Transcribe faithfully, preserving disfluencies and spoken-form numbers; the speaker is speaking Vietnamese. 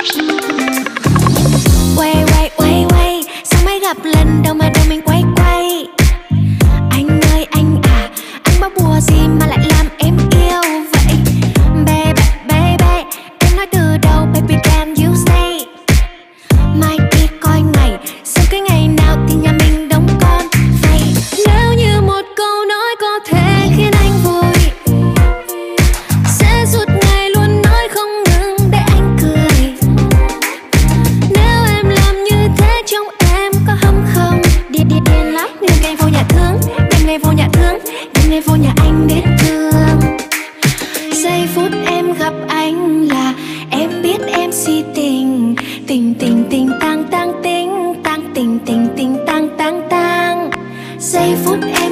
Quay quay quay quay, sao mới gặp lần đầu mà đầu mình quay quay. Anh ơi anh à, anh bao bùa gì mà lại làm em yêu vậy? Baby baby, em nói từ đầu baby can you say. Mai đi coi ngày, xem cái ngày nào thì nhà mình đóng con vậy. Nếu như một câu nói có thể khiến anh vui, sẽ suốt ngày luôn nói không ngừng để anh cười. Nếu em làm như thế trong em có hâm không? Điên điên điên lắm, đêm ngày vô nhà thương, đêm ngày vô nhà thương, đêm ngày vô nhà anh đến thương. Giây phút em gặp anh là em biết em si tình, tình tình tình tang tang tình, tang tình tình tình tang tang tang. Giây phút em